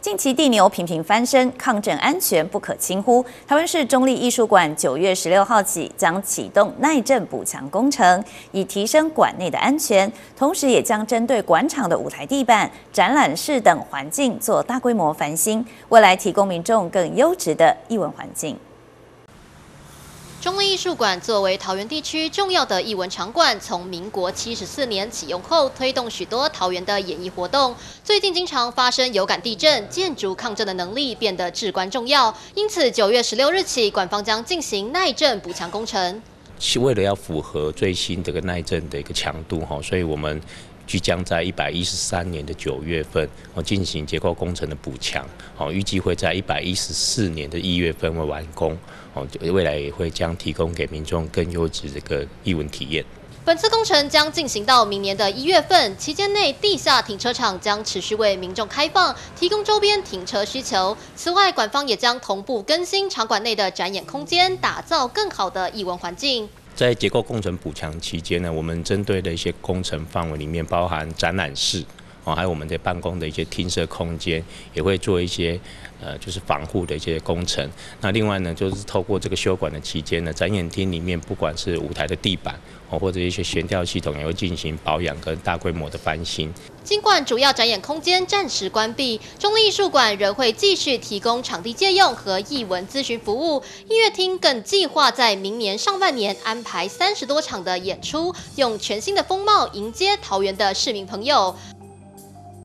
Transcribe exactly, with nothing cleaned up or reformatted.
近期地牛频频翻身，抗震安全不可轻忽。台湾市中立艺术馆九月十六号起将启动耐震补强工程，以提升馆内的安全，同时也将针对馆场的舞台地板、展览室等环境做大规模翻新，未来提供民众更优质的艺文环境。 中立艺术馆作为桃园地区重要的艺文场馆，从民国七十四年启用后，推动许多桃园的演艺活动。最近经常发生有感地震，建筑抗震的能力变得至关重要。因此，九月十六日起，馆方将进行耐震补强工程。 为了要符合最新这个耐震的一个强度哈，所以我们 即将在一百一十三年的九月份哦进行结构工程的补强哦，预计会在一百一十四年的一月份会完工哦，未来也会将提供给民众更优质这个艺文体验。 本次工程将进行到明年的一月份，期间内地下停车场将持续为民众开放，提供周边停车需求。此外，馆方也将同步更新场馆内的展演空间，打造更好的艺文环境。 在结构工程补强期间呢，我们针对的一些工程范围里面，包含展览室哦，还有我们在办公的一些厅舍空间，也会做一些呃，就是防护的一些工程。那另外呢，就是透过这个休馆的期间呢，展演厅里面不管是舞台的地板哦，或者一些悬吊系统，也会进行保养跟大规模的翻新。 尽管主要展演空间暂时关闭，中立艺术馆仍会继续提供场地借用和艺文咨询服务。音乐厅更计划在明年上半年安排三十多场的演出，用全新的风貌迎接桃园的市民朋友。